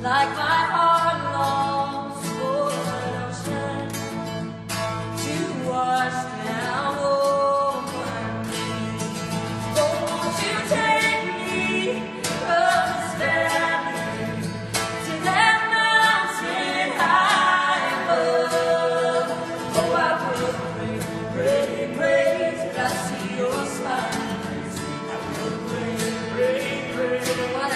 like my heart longs for an ocean to wash down over me. Oh, won't you take me from this valley to that mountain high above? Oh, I will pray, pray, pray till I see your smile. I will pray, pray, pray when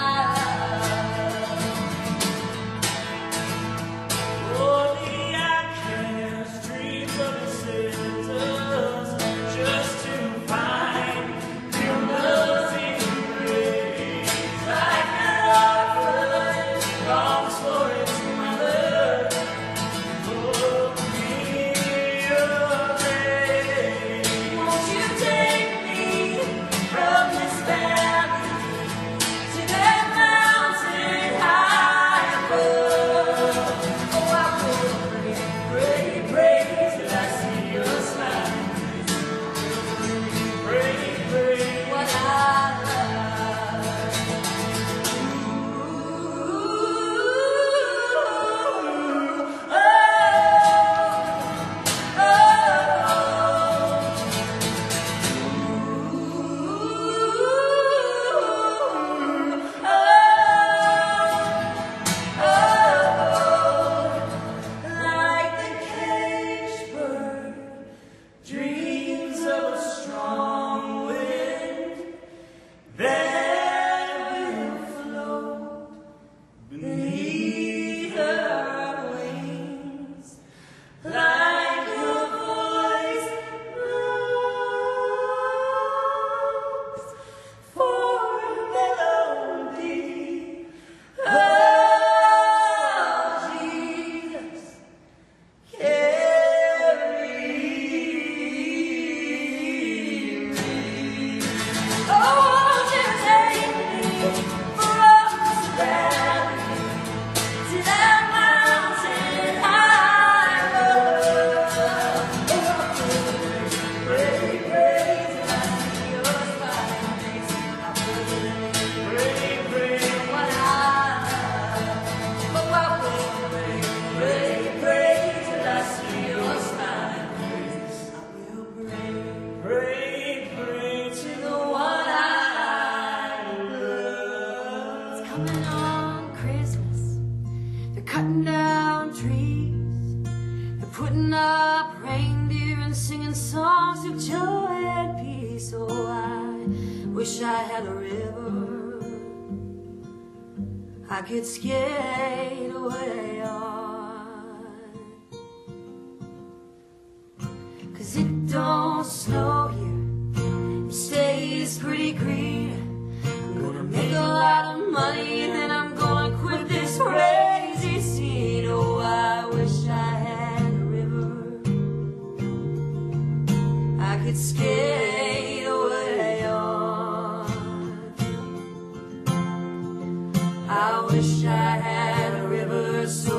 coming on Christmas, they're cutting down trees, they're putting up reindeer and singing songs of joy and peace. Oh, I wish I had a river I could skate away on, 'cause it don't snow here, it stays pretty green. I'm gonna make a lot of money and then I'm gonna quit this crazy scene. Oh, I wish I had a river I could skate away on. I wish I had a river so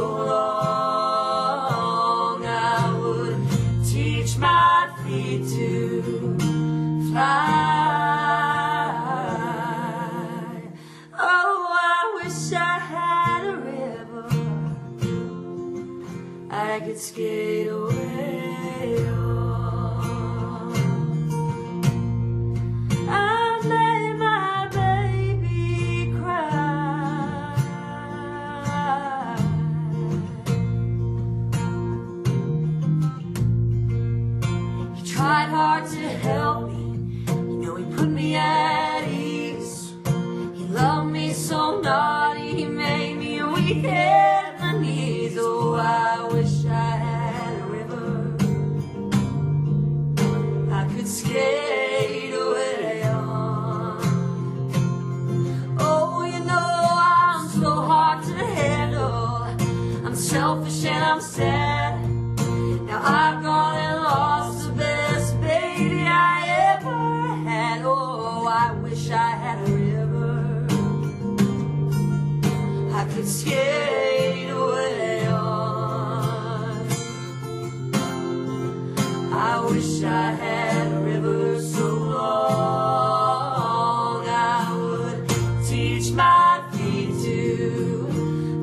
long I would teach my feet to fly. I could skate away on. I made my baby cry. He tried hard to help me, you know, he put me at ease. He loved me so naughty, he made me weak at my knees. Oh, I wish I had a river I could skate away on. Oh, you know I'm so hard to handle, I'm selfish and I'm sad. Now I've gone and lost the best baby I ever had. Oh, I wish I had a river I could skate away on. I wish I had a river so long I would teach my feet to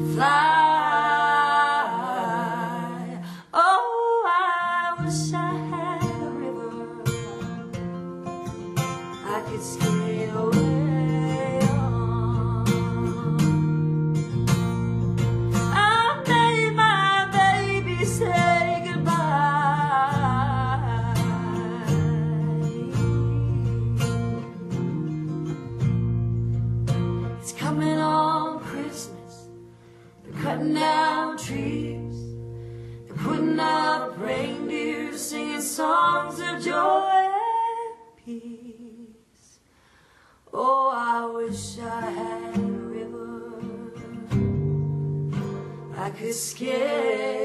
day.